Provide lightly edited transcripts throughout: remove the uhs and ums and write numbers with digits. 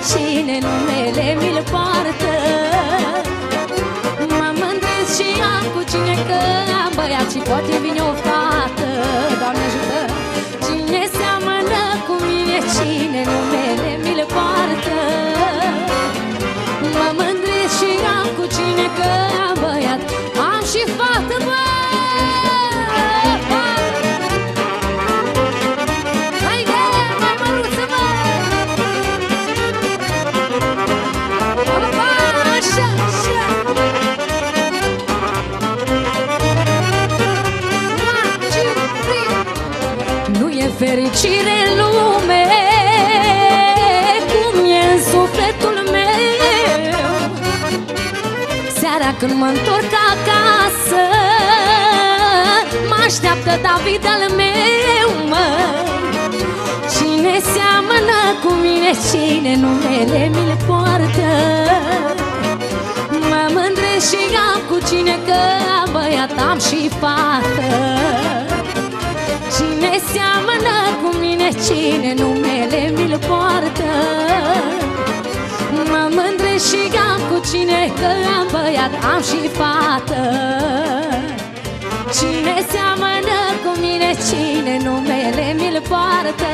cine numele mi-l poartă. Mă mândresc și am cu cine, că am băiat și poate vine o fată. Doamne ajută! Cine seamănă cu mine, cine numele mi-l poartă. Mă mândresc și am cu cine, că am băiat, am și fată, bă! Fericire în lume cum e în sufletul meu. Seara când mă întorc acasă, mă așteaptă David al meu, măi. Cine seamănă cu mine, cine numele mi-l poartă. Mă mândresc și am cu cine, că am băiat, am și fată. Cine seamănă cu mine, cine numele mi-l poartă. Mă mândresc și am cu cine, că am băiat, am și fată. Cine seamănă cu mine, cine numele mi-l poartă.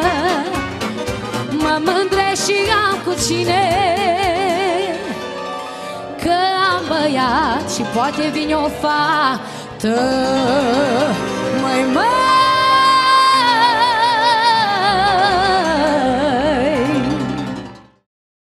Mă mândresc și am cu cine, că am băiat și poate vine o fată.